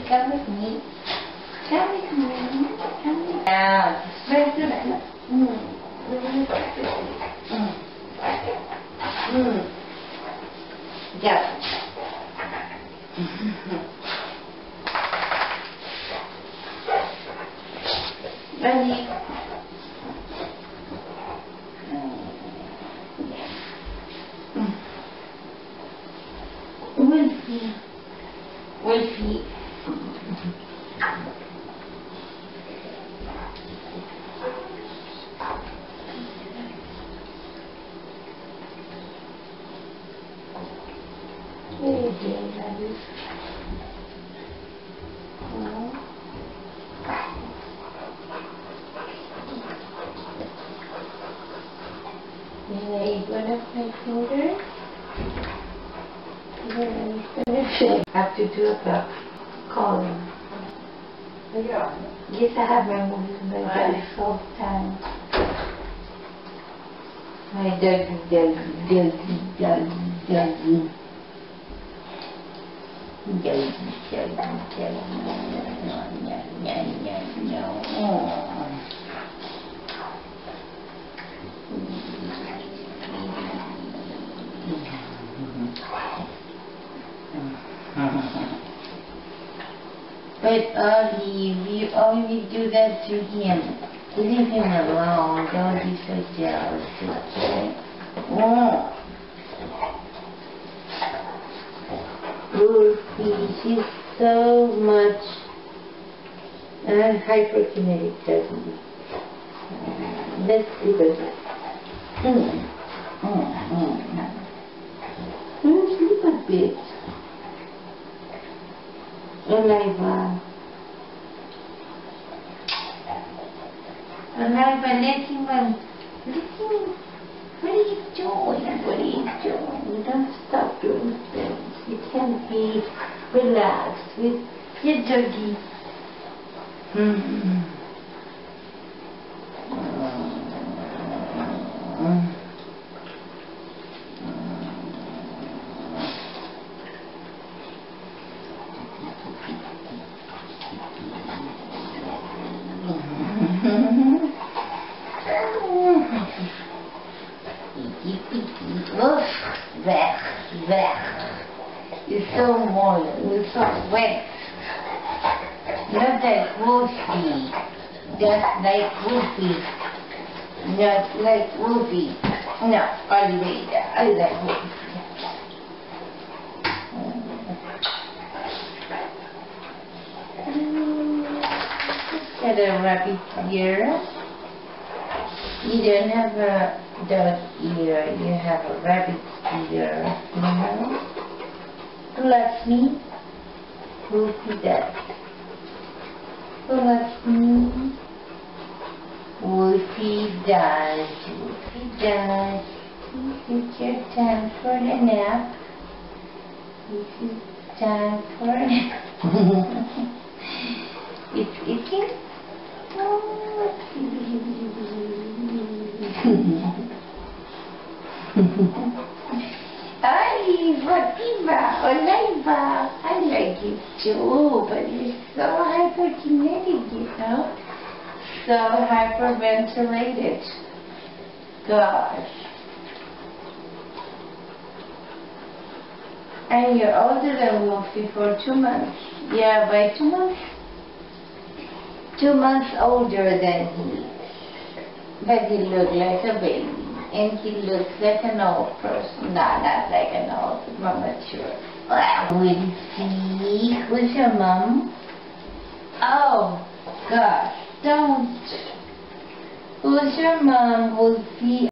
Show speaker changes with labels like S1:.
S1: come with me. Come with me. Come with me. Now, spread your legs. Yeah. Ready? Wulfie. Wulfie. Very dear, Daddy. Are you going to my fingers? After 2 o'clock, call him. Yes, I have my movies in my bed all the time. My doggy. But Olive, you only do that to him. Leave him alone. Don't be so jealous, okay? Wulfie, she's so much hyperkinetic, doesn't he? Let's sleep a bit. Sleep a bit. Oliva. Oliva, let him run. What are you doing? What are you doing? You don't stop doing things. You can't be relaxed with your doggy. Weg. You're so warm, you're so wet. Not like Wulfie. Just like Wulfie. Not like Wulfie. No, Oliva. I like Wulfie. Got a rabbit ear. You don't have a dog ear, you have a rabbit ear, you know? Who loves me? Wulfie does. Who loves me? Wulfie does. Wulfie does. It's your time for a nap. This is time for a nap. It's eating. Oliva, I like it too, but it's so hyperkinetic, you know? So hyperventilated. Gosh. And you're older than Wulfie for 2 months. Yeah, by 2 months. 2 months older than he is. But he looks like a baby. And he looks like an old person. No, not like an old, but mature. Wulfie, who's your mom? Oh, gosh, don't. Who's your mom, Wulfie?